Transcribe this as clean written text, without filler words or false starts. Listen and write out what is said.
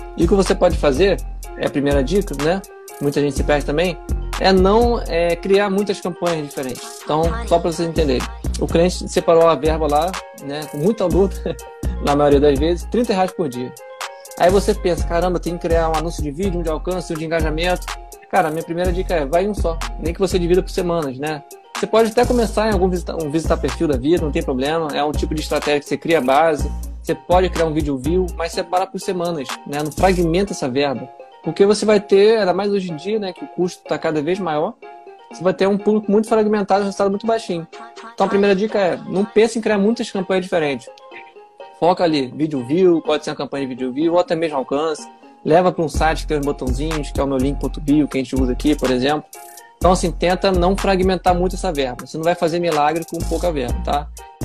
E o que você pode fazer, é a primeira dica, né? Muita gente se perde também, é não criar muitas campanhas diferentes. Então, só para vocês entenderem, o cliente separou a verba lá, né, com muita luta, na maioria das vezes, R$ 30 por dia. Aí você pensa, caramba, tem que criar um anúncio de vídeo, um de alcance, um de engajamento. Cara, a minha primeira dica vai em um só, nem que você divida por semanas, né? Você pode até começar em algum visitar perfil da vida, não tem problema, é um tipo de estratégia que você cria a base, você pode criar um vídeo view, mas separa por semanas, né? Não fragmenta essa verba. Porque você vai ter, ainda mais hoje em dia, né, que o custo está cada vez maior, você vai ter um público muito fragmentado, um resultado muito baixinho. Então a primeira dica é, não pense em criar muitas campanhas diferentes. Foca ali, vídeo view, pode ser uma campanha de vídeo view, ou até mesmo alcance. Leva para um site que tem os botãozinhos, que é o meu link.bio, que a gente usa aqui, por exemplo. Então, assim, tenta não fragmentar muito essa verba. Você não vai fazer milagre com pouca verba, tá?